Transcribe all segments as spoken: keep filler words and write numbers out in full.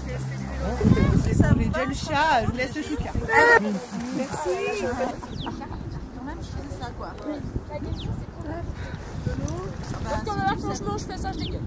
C'est ça, j'ai déjà le chat, je vous laisse le chouka. Merci. Quand même, je faisais ça quoi. La question c'est quoi? Parce que là, franchement, je fais ça, je dégueule.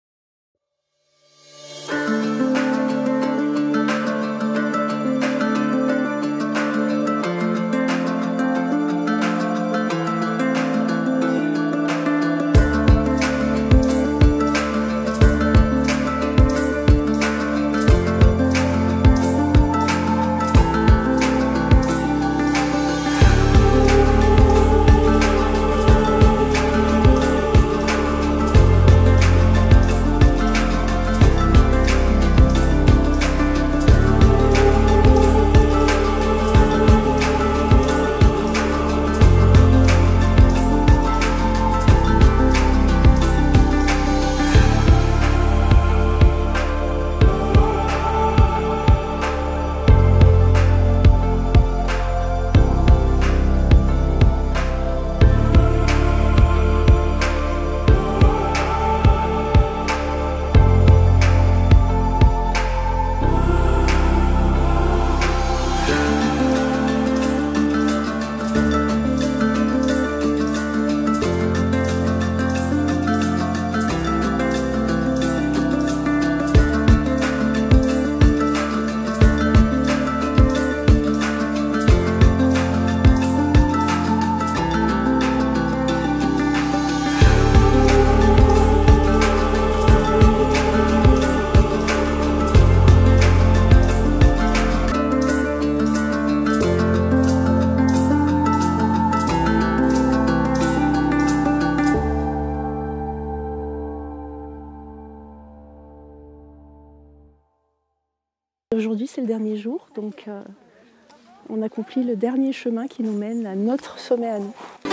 Aujourd'hui c'est le dernier jour, donc euh, on accomplit le dernier chemin qui nous mène à notre sommet à nous.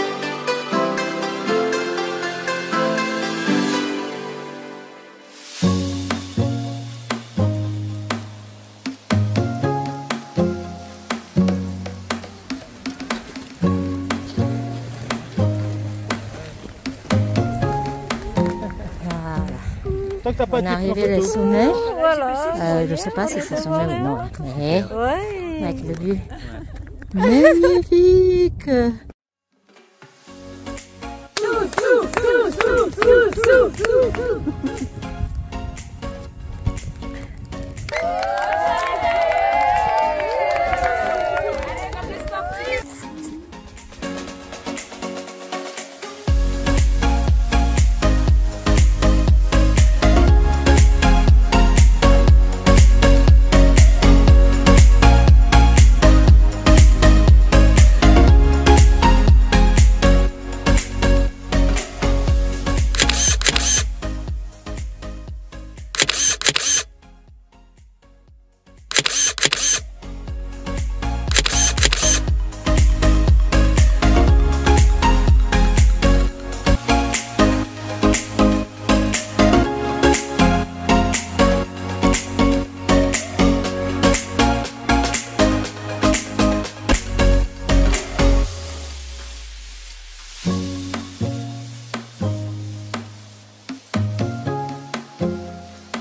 On est arrivé au sommet. Voilà. Euh, je ne sais pas si c'est sommet ou non, mais ouais. Avec le vue magnifique. Sou, sou, sou, sou, sou, sou, sou.